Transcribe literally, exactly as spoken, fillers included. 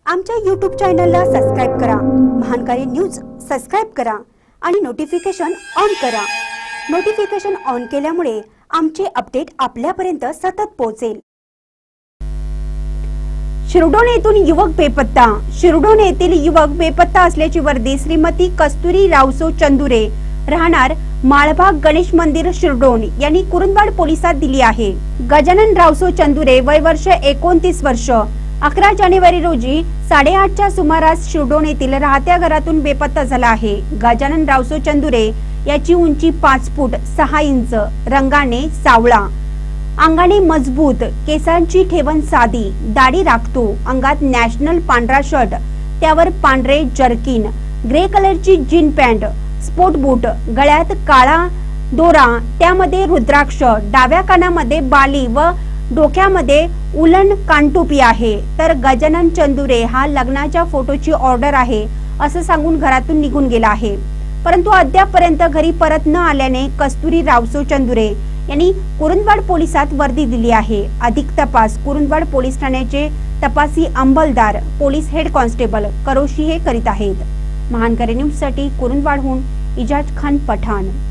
आमच्या यूट्यूब चॅनलला सबस्क्राइब करा, महानकारी न्यूज सबस्क्राइब करा आणि नोटिफिकेशन ऑन करा। नोटिफिकेशन ऑन केल्यामुळे आमचे अपडेट आपल्यापर्यंत सतत पोहोचेल। शिरडोण येथून युवक बेपत्ता। शिरडोण येथील युवक बेपत्ता असल्याची वर्दी श्रीमती कस्तुरी रावसो चंदुरे राहणार माळभाग गणेश मंदिर शिरडोण यांनी कुरुंदवाड पोलिसात दिली आहे। गजानन रावसो चंदुरे वय वर्ष एकोणतीस वर्ष अकरा जानेवारी रोजी साडेआठच्या सुमारास शिरडोण येथील राहत्या घरातून बेपत्ता झाला आहे। गजानन रावसो चंदुरे याची उंची पाच फूट सहा इंच, रंगाने सावळा, अंगाने मजबूत, केसांची ठेवण साधी, दाढी राखतो, अंगात नॅशनल पांढरा शर्ट, त्यावर पांढरे जर्किन, ग्रे कलरची जीन पॅन्ट, स्पोर्ट बूट, गळ्यात काळा दोरा, त्यामध्ये रुद्राक्ष, डाव्या कानामध्ये बाली व डोक्यामध्ये उलन कानटोपी आहे। तर गजानन चंदुरे हा लग्नाच्या फोटोची ऑर्डर आहे असं सांगून घरातून निघून गेला आहे, परंतु अद्यापपर्यंत घरी परत न आल्याने कस्तुरी रावसो चंदुरे यांनी कुरुंदवाड पोलिसात वर्दी दिली आहे। अधिक तपास कुरुंदवाड पोलीस ठाण्याचे तपासी अंमलदार पोलीस हेड कॉन्स्टेबल करोशी हे करीत आहेत। महानकारी न्यूज साठी कुरुंदवाडहून इजाज खान पठाण।